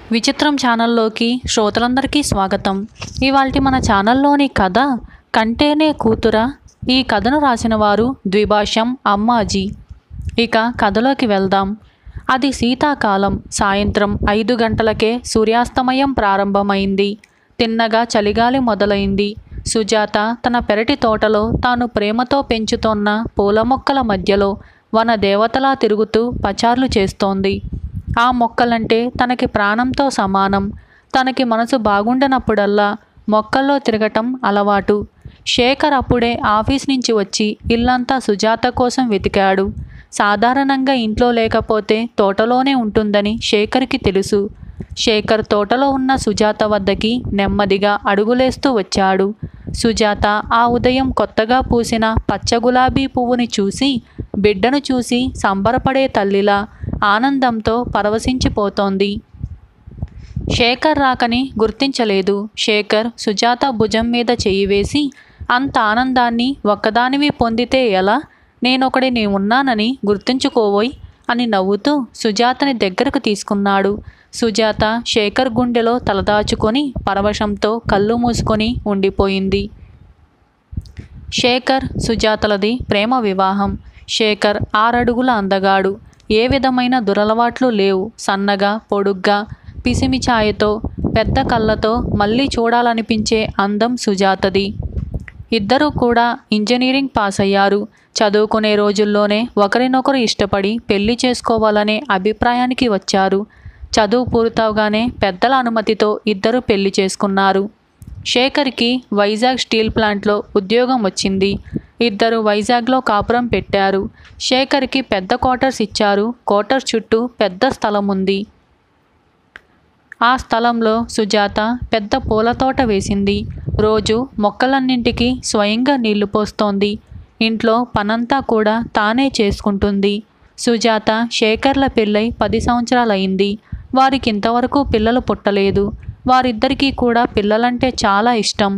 విచిత్రం ఛానల్లోకి శ్రోతలందరికీ స్వాగతం. ఇవాల్టి మన ఛానల్లోని కథ కంటేనే కూతురా. ఈ కథను రాసిన వారు ద్విభాషం అమ్మాజీ. ఇక కథలోకి వెళ్దాం. అది శీతాకాలం. సాయంత్రం 5 గంటలకే సూర్యాస్తమయం ప్రారంభమైంది. తిన్నగా చలిగాలి మొదలైంది. సుజాత తన పెరటి తోటలో తాను ప్రేమతో పెంచుతోన్న పూల మొక్కల మధ్యలో వన దేవతలా తిరుగుతూ పచార్లు చేస్తోంది. ఆ మొక్కలంటే తనకి ప్రాణంతో సమానం. తనకి మనసు బాగుండనప్పుడల్లా మొక్కల్లో తిరగటం అలవాటు. శేఖర్ అప్పుడే ఆఫీస్ నుంచి వచ్చి ఇల్లంతా సుజాత కోసం వెతికాడు. సాధారణంగా ఇంట్లో లేకపోతే తోటలోనే ఉంటుందని శేఖర్కి తెలుసు. శేఖర్ తోటలో ఉన్న సుజాత వద్దకి నెమ్మదిగా అడుగులేస్తూ వచ్చాడు. సుజాత ఆ ఉదయం కొత్తగా పూసిన పచ్చ గులాబీ పువ్వుని చూసి, బిడ్డను చూసి సంబరపడే తల్లిలా ఆనందంతో పరవశించిపోతోంది. శేఖర్ రాకని గుర్తించలేదు. శేఖర్ సుజాత భుజం మీద చెయ్యి వేసి, అంత ఆనందాన్ని ఒక్కదానివి పొందితే ఎలా? నేనొకడిని ఉన్నానని గుర్తుంచుకోవోయ్ అని నవ్వుతూ సుజాతని దగ్గరకు తీసుకున్నాడు. సుజాత శేఖర్ గుండెలో తలదాచుకొని పరవశంతో కళ్ళు మూసుకొని ఉండిపోయింది. శేఖర్ సుజాతలది ప్రేమ వివాహం. శేఖర్ 6 అడుగుల అందగాడు. ఏ విధమైన దురలవాట్లు లేవు. సన్నగా, పొడుగ్గా, పిసిమి ఛాయతో, పెద్ద కళ్ళతో మళ్ళీ చూడాలనిపించే అందం సుజాతది. ఇద్దరూ కూడా ఇంజనీరింగ్ పాస్ అయ్యారు. చదువుకునే రోజుల్లోనే ఒకరినొకరు ఇష్టపడి పెళ్లి చేసుకోవాలనే అభిప్రాయానికి వచ్చారు. చదువు పూర్తవగానే పెద్దల అనుమతితో ఇద్దరు పెళ్లి చేసుకున్నారు. శేఖర్కి వైజాగ్ స్టీల్ ప్లాంట్లో ఉద్యోగం వచ్చింది. ఇద్దరు వైజాగ్లో కాపురం పెట్టారు. శేఖర్కి పెద్ద క్వార్టర్స్ ఇచ్చారు. క్వార్టర్స్ చుట్టూ పెద్ద స్థలం ఉంది. ఆ స్థలంలో సుజాత పెద్ద పూల తోట వేసింది. రోజు మొక్కలన్నింటికి స్వయంగా నీళ్లు పోస్తోంది. ఇంట్లో పనంతా కూడా తానే చేసుకుంటుంది. సుజాత శేఖర్ల పెళ్ళై 10 సంవత్సరాలయ్యింది. వారికి ఇంతవరకు పిల్లలు పుట్టలేదు. వారిద్దరికీ కూడా పిల్లలంటే చాలా ఇష్టం.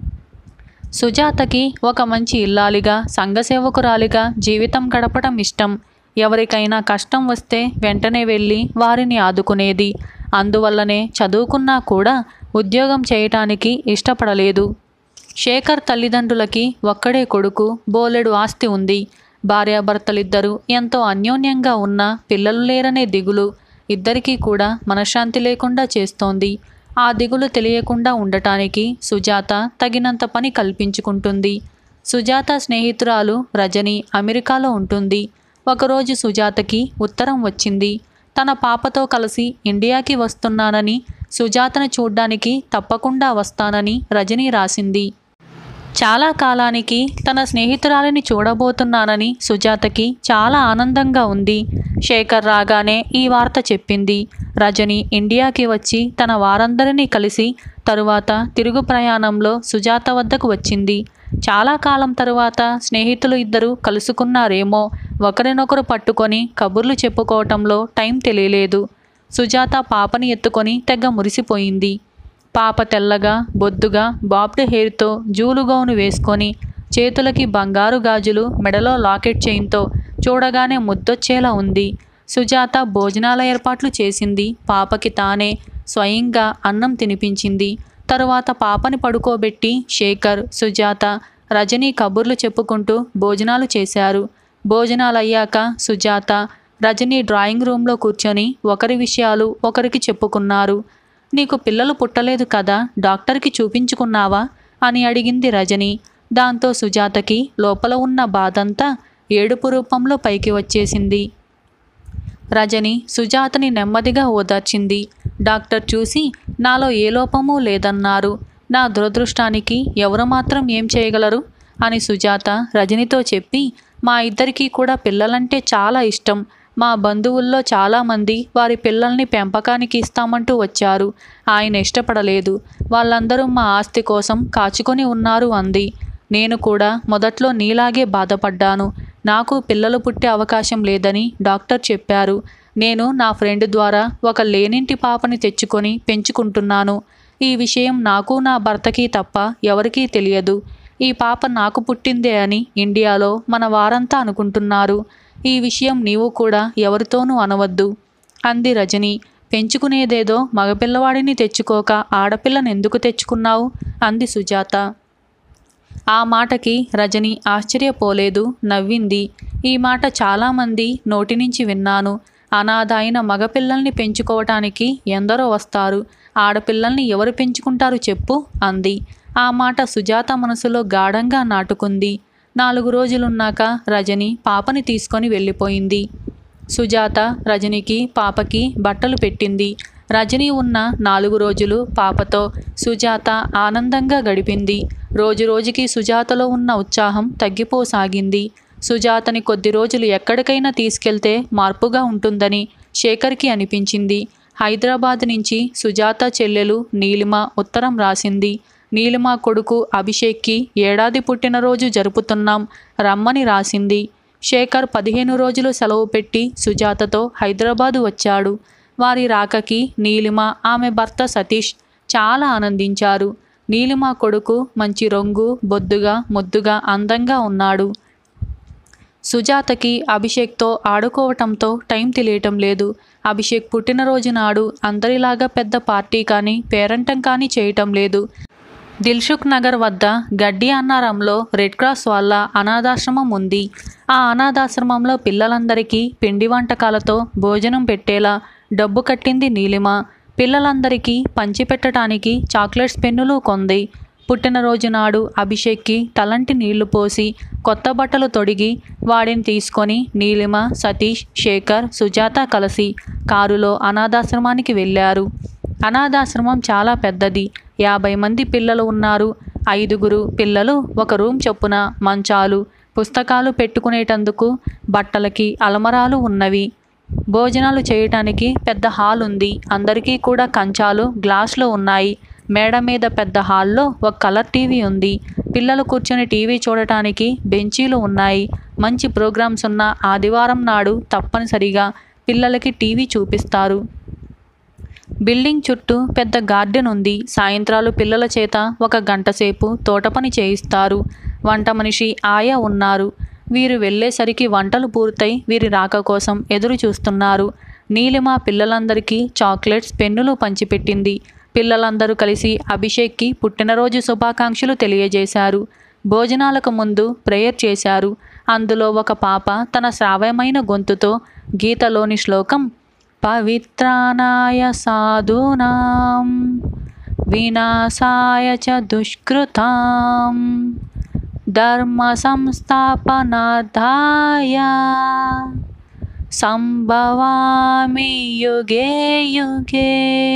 సుజాతకి ఒక మంచి ఇల్లాలిగా, సంఘసేవకురాలిగా జీవితం గడపడం ఇష్టం. ఎవరికైనా కష్టం వస్తే వెంటనే వెళ్ళి వారిని ఆదుకునేది. అందువల్లనే చదువుకున్నా కూడా ఉద్యోగం చేయటానికి ఇష్టపడలేదు. శేఖర్ తల్లిదండ్రులకి ఒక్కడే కొడుకు. బోలెడు ఆస్తి ఉంది. భార్యాభర్తలిద్దరూ ఎంతో అన్యోన్యంగా ఉన్నా పిల్లలు లేరనే దిగులు ఇద్దరికీ కూడా మనశ్శాంతి లేకుండా చేస్తోంది. ఆ దిగులు తెలియకుండా ఉండటానికి సుజాత తగినంత పని కల్పించుకుంటుంది. సుజాత స్నేహితురాలు రజని అమెరికాలో ఉంటుంది. ఒకరోజు సుజాతకి ఉత్తరం వచ్చింది. తన పాపతో కలిసి ఇండియాకి వస్తున్నానని, సుజాతను చూడ్డానికి తప్పకుండా వస్తానని రజని రాసింది. చాలా కాలానికి తన స్నేహితురాలిని చూడబోతున్నానని సుజాతకి చాలా ఆనందంగా ఉంది. శేఖర్ రాగానే ఈ వార్త చెప్పింది. రజని ఇండియాకి వచ్చి తన వారందరినీ కలిసి తరువాత తిరుగు ప్రయాణంలో సుజాత వద్దకు వచ్చింది. చాలా కాలం తరువాత స్నేహితులు ఇద్దరు కలుసుకున్నారేమో. ఒకరినొకరు పట్టుకొని కబుర్లు చెప్పుకోవటంలో టైం తెలియలేదు. సుజాత పాపని ఎత్తుకొని తెగ మురిసిపోయింది. పాప తెల్లగా, బొద్దుగా, బాబ్డ్ హెయిర్తో జూలుగౌను వేసుకొని, చేతులకి బంగారు గాజులు, మెడలో లాకెట్ చైన్తో చూడగానే ముద్దొచ్చేలా ఉంది. సుజాత భోజనాల ఏర్పాట్లు చేసింది. పాపకి తానే స్వయంగా అన్నం తినిపించింది. తరువాత పాపని పడుకోబెట్టి శేఖర్, సుజాత, రజని కబుర్లు చెప్పుకుంటూ భోజనాలు చేశారు. భోజనాలయ్యాక సుజాత, రజని డ్రాయింగ్ రూమ్లో కూర్చొని ఒకరి విషయాలు ఒకరికి చెప్పుకున్నారు. నీకు పిల్లలు పుట్టలేదు కదా, డాక్టర్కి చూపించుకున్నావా అని అడిగింది రజని. దాంతో సుజాతకి లోపల ఉన్న బాధంతా ఏడుపు రూపంలో పైకి వచ్చేసింది. రజని సుజాతని నెమ్మదిగా ఓదార్చింది. డాక్టర్ చూసి నాలో ఏ లోపమూ లేదన్నారు. నా దురదృష్టానికి ఎవరు మాత్రం ఏం చేయగలరు అని సుజాత రజనితో చెప్పి, మా ఇద్దరికీ కూడా పిల్లలంటే చాలా ఇష్టం. మా బంధువుల్లో చాలామంది వారి పిల్లల్ని పెంపకానికి ఇస్తామంటూ వచ్చారు. ఆయన ఇష్టపడలేదు. వాళ్ళందరూ మా ఆస్తి కోసం కాచుకొని ఉన్నారు అంది. నేను కూడా మొదట్లో నీలాగే బాధపడ్డాను. నాకు పిల్లలు పుట్టే అవకాశం లేదని డాక్టర్ చెప్పారు. నేను నా ఫ్రెండ్ ద్వారా ఒక లేనింటి పాపని తెచ్చుకొని పెంచుకుంటున్నాను. ఈ విషయం నాకు నా భర్తకి తప్ప ఎవరికీ తెలియదు. ఈ పాప నాకు పుట్టిందే అని ఇండియాలో మన వారంతా అనుకుంటున్నారు. ఈ విషయం నీవు కూడా ఎవరితోనూ అనవద్దు అంది రజని. పెంచుకునేదేదో మగపిల్లవాడిని తెచ్చుకోక ఆడపిల్లను ఎందుకు తెచ్చుకున్నావు అంది సుజాత. ఆ మాటకి రజని ఆశ్చర్యపోలేదు, నవ్వింది. ఈ మాట చాలామంది నోటి నుంచి విన్నాను. అనాథ అయిన మగపిల్లల్ని పెంచుకోవటానికి ఎందరో వస్తారు, ఆడపిల్లల్ని ఎవరు పెంచుకుంటారు చెప్పు అంది. ఆ మాట సుజాత మనసులో గాఢంగా నాటుకుంది. 4 రోజులున్నాక రజని పాపని తీసుకొని వెళ్ళిపోయింది. సుజాత రజనికి పాపకి బట్టలు పెట్టింది. రజని ఉన్న 4 రోజులు పాపతో సుజాత ఆనందంగా గడిపింది. రోజురోజుకి సుజాతలో ఉన్న ఉత్సాహం తగ్గిపోసాగింది. సుజాతని కొద్ది రోజులు ఎక్కడికైనా తీసుకెళ్తే మార్పుగా ఉంటుందని శేఖర్కి అనిపించింది. హైదరాబాద్ నుంచి సుజాత చెల్లెలు నీలిమ ఉత్తరం రాసింది. నీలిమ కొడుకు అభిషేక్కి ఏడాది పుట్టినరోజు జరుపుతున్నాం, రమ్మని రాసింది. శేఖర్ 15 రోజులు సెలవు పెట్టి సుజాతతో హైదరాబాదు వచ్చాడు. వారి రాకకి నీలిమ, ఆమె భర్త సతీష్ చాలా ఆనందించారు. నీలిమ కొడుకు మంచి రంగు, బొద్దుగా, ముద్దుగా, అందంగా ఉన్నాడు. సుజాతకి అభిషేక్తో ఆడుకోవటంతో టైం తెలియటం లేదు. అభిషేక్ పుట్టినరోజు నాడు అందరిలాగా పెద్ద పార్టీ కానీ పేరంటం కానీ చేయటం లేదు. దిల్సుఖ్ నగర్ వద్ద గడ్డి అన్నారంలో రెడ్ క్రాస్ వాళ్ళ అనాథాశ్రమం ఉంది. ఆ అనాథాశ్రమంలో పిల్లలందరికీ పిండి వంటకాలతో భోజనం పెట్టేలా డబ్బు కట్టింది నీలిమ. పిల్లలందరికీ పంచిపెట్టడానికి చాక్లెట్స్, పెన్నులు కొంది. పుట్టినరోజు నాడు అభిషేక్కి తలంటి నీళ్లు పోసి కొత్త బట్టలు తొడిగి వాడిని తీసుకొని నీలిమ, సతీష్, శేఖర్, సుజాత కలిసి కారులో అనాథాశ్రమానికి వెళ్ళారు. అనాథాశ్రమం చాలా పెద్దది. 50 మంది పిల్లలు ఉన్నారు. 5గురు పిల్లలు ఒక రూమ్ చొప్పున మంచాలు, పుస్తకాలు పెట్టుకునేటందుకు బట్టలకి అలమరాలు ఉన్నవి. భోజనాలు చేయటానికి పెద్ద హాల్ ఉంది. అందరికీ కూడా కంచాలు, గ్లాసులు ఉన్నాయి. మేడ మీద పెద్ద హాల్లో ఒక కలర్ టీవీ ఉంది. పిల్లలు కూర్చొని టీవీ చూడటానికి బెంచీలు ఉన్నాయి. మంచి ప్రోగ్రామ్స్ ఉన్న ఆదివారం నాడు తప్పనిసరిగా పిల్లలకి టీవీ చూపిస్తారు. బిల్డింగ్ చుట్టూ పెద్ద గార్డెన్ ఉంది. సాయంత్రాలు పిల్లల చేత 1 గంట సేపు తోట పని చేయిస్తారు. వంట మనిషి ఆయా ఉన్నారు. వీరు వెళ్ళేసరికి వంటలు పూర్తయి వీరి రాక కోసం ఎదురు చూస్తున్నారు. నీలిమ పిల్లలందరికీ చాక్లెట్స్, పెన్నులు పంచిపెట్టింది. పిల్లలందరూ కలిసి అభిషేక్కి పుట్టినరోజు శుభాకాంక్షలు తెలియజేశారు. భోజనాలకు ముందు ప్రేయర్ చేశారు. అందులో ఒక పాప తన శ్రావ్యమైన గొంతుతో గీతలోని శ్లోకం పవిత్రానాయ సాధూనాం వినాశాయ చ దుష్కృతాం ధర్మ సంస్థాపనార్థాయ సంభవామి యుగే యుగే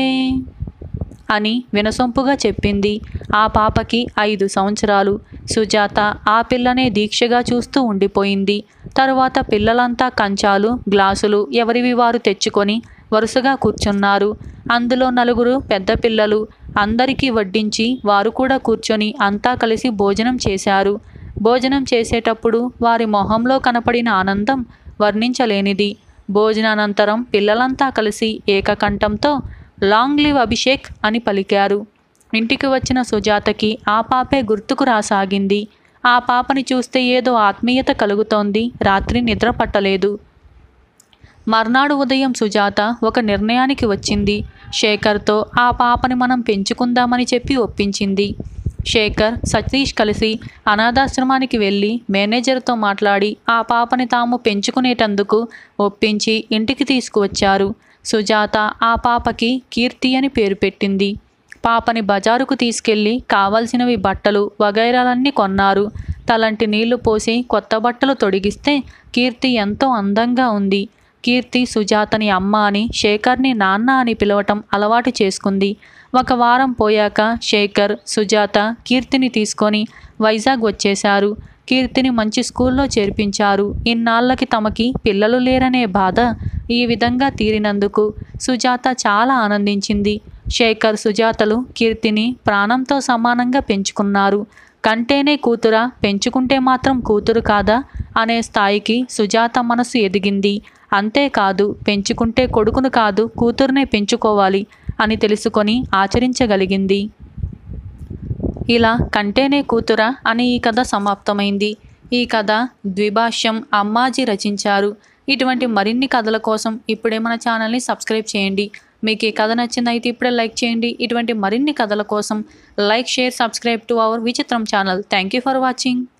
అని వినసొంపుగా చెప్పింది. ఆ పాపకి 5 సంవత్సరాలు. సుజాత ఆ పిల్లనే దీక్షగా చూస్తూ ఉండిపోయింది. తరువాత పిల్లలంతా కంచాలు, గ్లాసులు ఎవరివి వారు తెచ్చుకొని వరుసగా కూర్చున్నారు. అందులో 4 పెద్ద పిల్లలు. అందరికీ వడ్డించి వారు కూడా కూర్చొని అంతా కలిసి భోజనం చేశారు. భోజనం చేసేటప్పుడు వారి మొహంలో కనపడిన ఆనందం వర్ణించలేనిది. భోజనానంతరం పిల్లలంతా కలిసి ఏకకంఠంతో లాంగ్ లివ్ అభిషేక్ అని పలికారు. ఇంటికి వచ్చిన సుజాతకి ఆ పాపే గుర్తుకు రాసాగింది. ఆ పాపని చూస్తే ఏదో ఆత్మీయత కలుగుతోంది. రాత్రి నిద్ర పట్టలేదు. మర్నాడు ఉదయం సుజాత ఒక నిర్ణయానికి వచ్చింది. శేఖర్తో ఆ పాపని మనం పెంచుకుందామని చెప్పి ఒప్పించింది. శేఖర్, సతీష్ కలిసి అనాథాశ్రమానికి వెళ్ళి మేనేజర్తో మాట్లాడి ఆ పాపని తాము పెంచుకునేటందుకు ఒప్పించి ఇంటికి తీసుకువచ్చారు. సుజాత ఆ పాపకి కీర్తి అని పేరు పెట్టింది. పాపని బజారుకు తీసుకెళ్ళి కావలసినవి బట్టలు వగైరాలన్నీ కొన్నారు. తలంటి నీళ్లు పోసి కొత్త బట్టలు తొడిగిస్తే కీర్తి ఎంతో అందంగా ఉంది. కీర్తి సుజాతని అమ్మ అని, శేఖర్ని నాన్న అని పిలవటం అలవాటు చేసుకుంది. 1 వారం పోయాక శేఖర్, సుజాత కీర్తిని తీసుకొని వైజాగ్ వచ్చేశారు. కీర్తిని మంచి స్కూల్లో చేర్పించారు. ఇన్నాళ్ళకి తమకి పిల్లలు లేరనే బాధ ఈ విధంగా తీరినందుకు సుజాత చాలా ఆనందించింది. శేఖర్, సుజాతలు కీర్తిని ప్రాణంతో సమానంగా పెంచుకున్నారు. కంటేనే కూతురా, పెంచుకుంటే మాత్రం కూతురు కాదా అనే స్థాయికి సుజాత మనసు ఎదిగింది. అంతేకాదు, పెంచుకుంటే కొడుకును కాదు కూతురునే పెంచుకోవాలి అని తెలుసుకొని ఆచరించగలిగింది. ఇలా కంటేనే కూతురా అని ఈ కథ సమాప్తమైంది. ఈ కథ ద్విభాష్యం అమ్మాజీ రచించారు. ఇటువంటి మరిన్ని కథల కోసం ఇప్పుడే మన ఛానల్ని సబ్స్క్రైబ్ చేయండి. మీకు ఈ కథ నచ్చిందైతే ఇప్పుడే లైక్ చేయండి. ఇటువంటి మరిన్ని కథల కోసం like, share, subscribe to our Vichitram channel. Thank you for watching.